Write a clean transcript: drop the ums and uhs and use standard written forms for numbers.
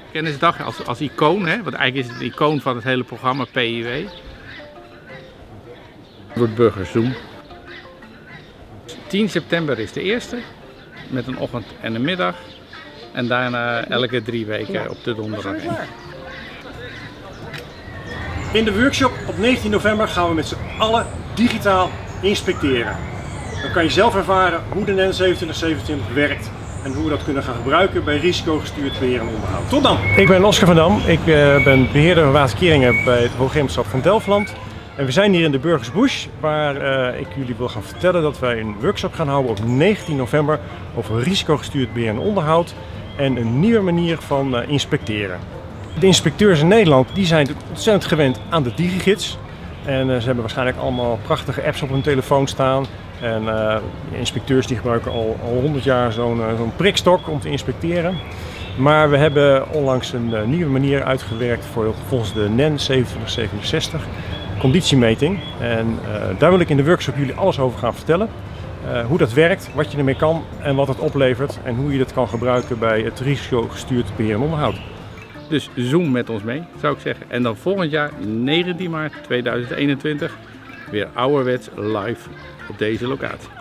Kennisdag als icoon, hè? Want eigenlijk is het de icoon van het hele programma PIW. Wordt Burger Zoom. 10 september is de eerste, met een ochtend en een middag. En daarna elke 3 weken op de donderdag. In de workshop op 19 november gaan we met z'n allen digitaal inspecteren. Dan kan je zelf ervaren hoe de NEN 2727 werkt en hoe we dat kunnen gaan gebruiken bij risicogestuurd beheer en onderhoud. Tot dan! Ik ben Oscar van Dam, ik ben beheerder van waterkeringen bij het Hoogheemraadschap van Delfland. En we zijn hier in de Burgersbush, waar ik jullie wil gaan vertellen dat wij een workshop gaan houden op 19 november over risicogestuurd beheer en onderhoud en een nieuwe manier van inspecteren. De inspecteurs in Nederland die zijn ontzettend gewend aan de DigiGids. En ze hebben waarschijnlijk allemaal prachtige apps op hun telefoon staan. En inspecteurs die gebruiken al 100 jaar zo'n prikstok om te inspecteurs. Maar we hebben onlangs een nieuwe manier uitgewerkt volgens de NEN 2767, conditiemeting. En daar wil ik in de workshop jullie alles over gaan vertellen. Hoe dat werkt, wat je ermee kan en wat het oplevert. En hoe je dat kan gebruiken bij het risicogestuurd beheer en onderhoud. Dus zoom met ons mee, zou ik zeggen. En dan volgend jaar, 19 maart 2021, weer ouderwets live op deze locatie.